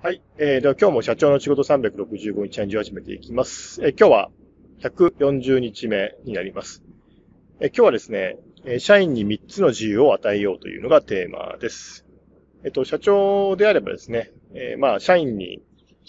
はい。では今日も社長の仕事365日始めていきます。今日は140日目になります。今日はですね、社員に3つの自由を与えようというのがテーマです。社長であればですね、社員に、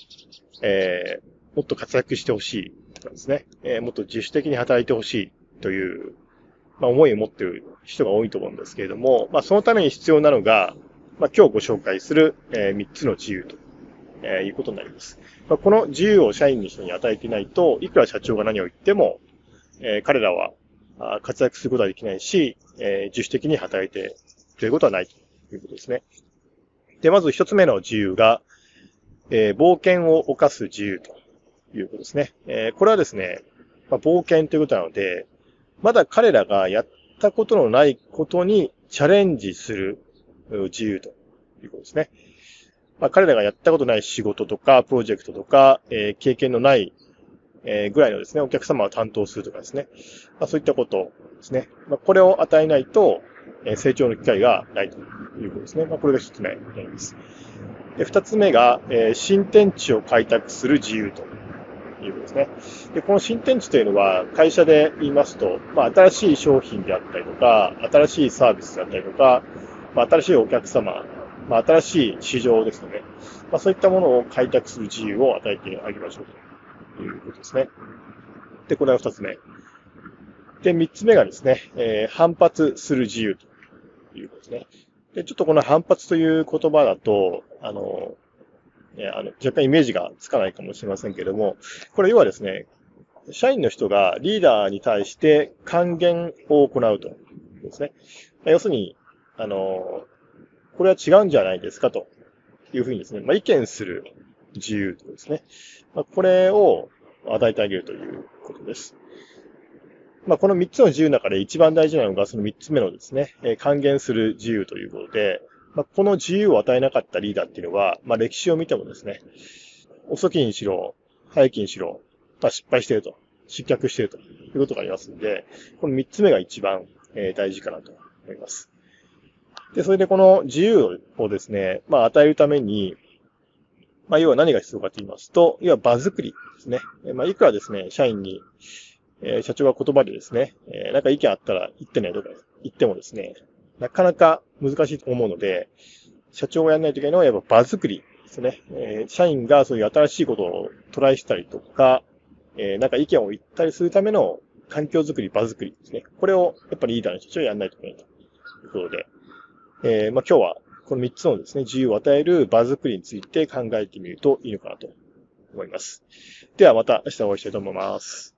もっと活躍してほしいとかですね、もっと自主的に働いてほしいという、思いを持っている人が多いと思うんですけれども、そのために必要なのが、今日ご紹介する、3つの自由と。いうことになります。この自由を社員に与えていないと、いくら社長が何を言っても、彼らは活躍することはできないし、自主的に働いてということはないということですね。で、まず一つ目の自由が、冒険を犯す自由ということですね。これはですね、冒険ということなので、まだ彼らがやったことのないことにチャレンジする自由ということですね。彼らがやったことない仕事とか、プロジェクトとか、経験のない、ぐらいのですね、お客様を担当するとかですね。そういったことですね。これを与えないと、成長の機会がないということですね。これが一つ目になります。で、二つ目が、新天地を開拓する自由ということですね。で、この新天地というのは、会社で言いますと、新しい商品であったりとか、新しいサービスであったりとか、新しいお客様、新しい市場ですよね。そういったものを開拓する自由を与えてあげましょうということですね。で、これが二つ目。で、三つ目がですね、反発する自由ということですね。で、ちょっとこの反発という言葉だと、若干イメージがつかないかもしれませんけれども、これ要はですね、社員の人がリーダーに対して還元を行うということですね。要するに、これは違うんじゃないですかというふうにですね、意見する自由とですね。これを与えてあげるということです。この3つの自由の中で一番大事なのがその3つ目のですね、還元する自由ということで、この自由を与えなかったリーダーっていうのは、歴史を見てもですね、遅きにしろ、早きにしろ、失敗していると、失脚しているということがありますので、この3つ目が一番大事かなと思います。で、それでこの自由をですね、与えるために、要は何が必要かと言いますと、要は場作りですね。いくらですね、社員に、社長が言葉でですね、なんか意見あったら言ってねとか言ってもですね、なかなか難しいと思うので、社長がやらないといけないのはやっぱ場作りですね。社員がそういう新しいことをトライしたりとか、なんか意見を言ったりするための環境作り、場作りですね。これをやっぱりリーダーの社長はやらないといけないということで、今日はこの3つのですね、自由を与える場作りについて考えてみるといいのかなと思います。ではまた明日お会いしたいと思います。